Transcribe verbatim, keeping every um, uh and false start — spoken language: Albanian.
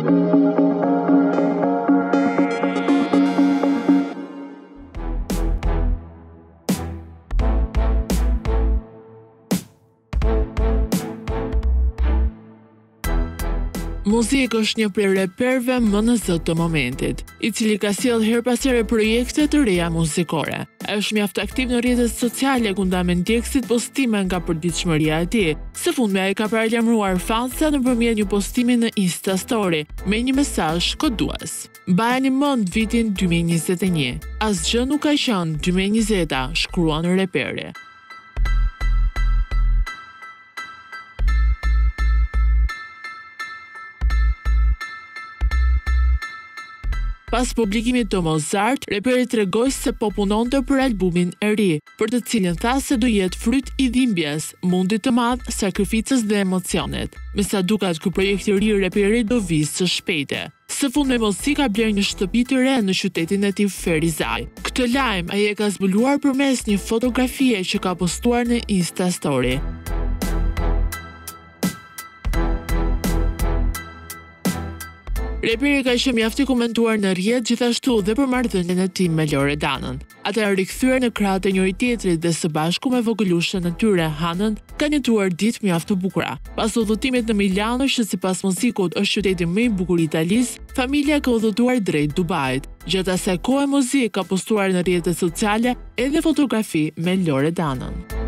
Mozzik është një prej reperëve më në zot të momentit, i cili ka sjellë her pas here projekte të reja muzikore. Është mjaft aktiv në rrjetet sociale ku ndan me ndjekësit postime nga përditshmëria e tij. Së fundmi ai ka paralajmëruar fansa nëpërmjet një postimi në Insta Story me një mesazh kodues. Mbajeni mend vitin dy mijë e njëzet e një. Asgjë nuk ka qenë dy mijë e njëzeta, shkruan reperi. Pas publikimit të Mozart, reperi tregoi se po punonte për albumin e ri, për të cilin tha se do jetë fryt i dhimbjes, mundit të madh, sakrificës dhe emocionit. Me sa duket, ky projekt i ri i reperit do vijë së shpejti. Së fundmi Mozzik ka bler një shtëpi të re në qytetin e tij Ferizaj. Këtë lajm ai e ka zbuluar përmes një fotografie që ka postuar në Insta Story. Reperi ka qenë mjaft i komentuar në rrjet gjithashtu dhe për marrëdhënien e tij me Loredanën. Ata rikthyer në krahët e njëri tjetrit dhe së bashku me vogëlushën e tyre Hanën kanë jetuar ditë mjaft të bukura. Pas udhëtimit në Milano, që sipas Mozzikut është qyteti më i bukur i Italisë, familja ka udhëtuar drejt Dubait. Gjatë asaj kohe Mozzik ka postuar në rrjetet sociale edhe fotografi me Loredanën.